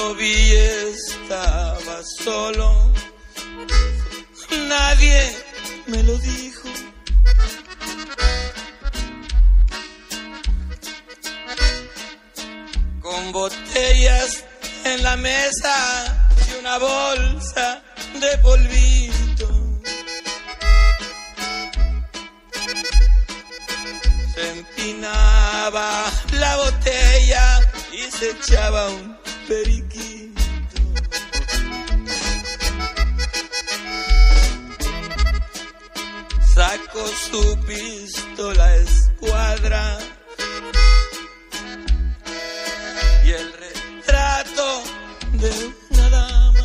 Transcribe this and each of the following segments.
lo vi estaba solo, nadie me lo dijo. Con botellas en la mesa y una bolsa de polvito, se empinaba la botella y se echaba un periquito. Sacó su pistola escuadra y el retrato de una dama.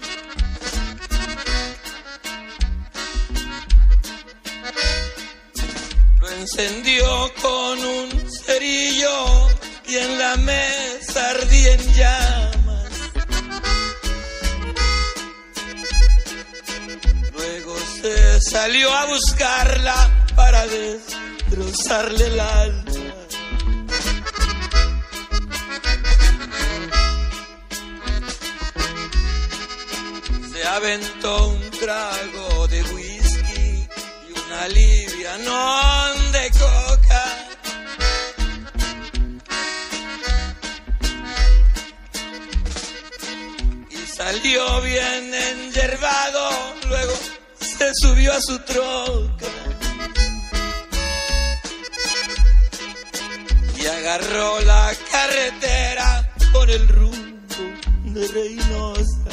Lo encendió con un cerillo y en la mesa ardía en llamas. Luego se salió a buscarla para destrozarle el alma. Se aventó un trago de whisky y una livianón de coca. Salió bien enyerbado, luego se subió a su troca y agarró la carretera por el rumbo de Reynosa.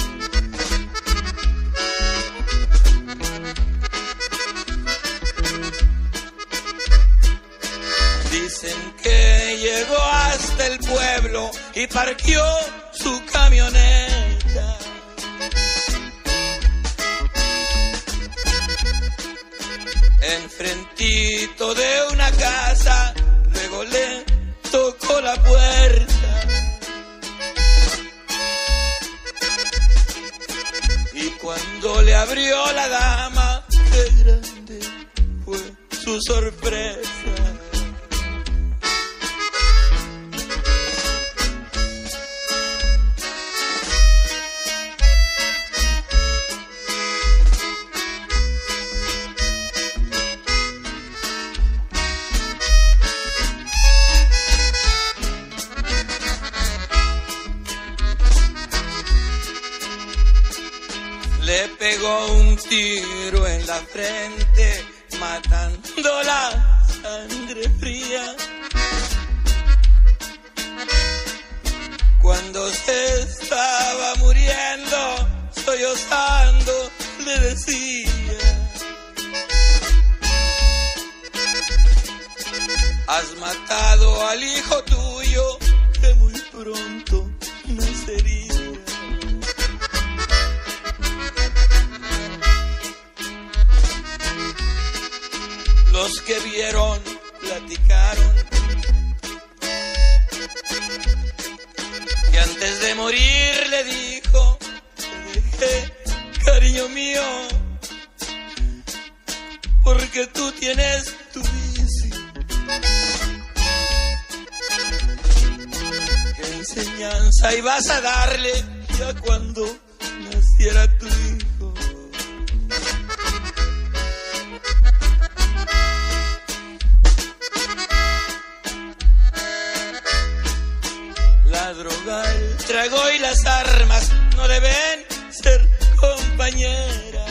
Dicen que llegó hasta el pueblo y parqueó su camioneta. Enfrentito de una casa, luego le tocó la puerta y cuando le abrió la dama, qué grande fue su sorpresa. Le pegó un tiro en la frente, matando la sangre fría. Cuando se estaba muriendo, sollozando, le decía: has matado al hijo tuyo, que muy pronto nacería. Los que vieron platicaron y antes de morir le dijo: te dejé, cariño mío, porque tú tienes tu vicio. ¿Qué enseñanza ibas a darle ya cuando naciera tu hijo? La droga, el trago y las armas no deben ser compañeras.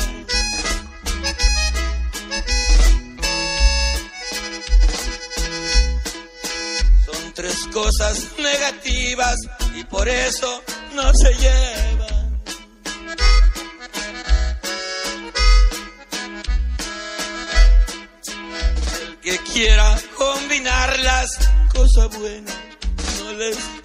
Son tres cosas negativas y por eso no se llevan. El que quiera combinarlas, cosa buena no les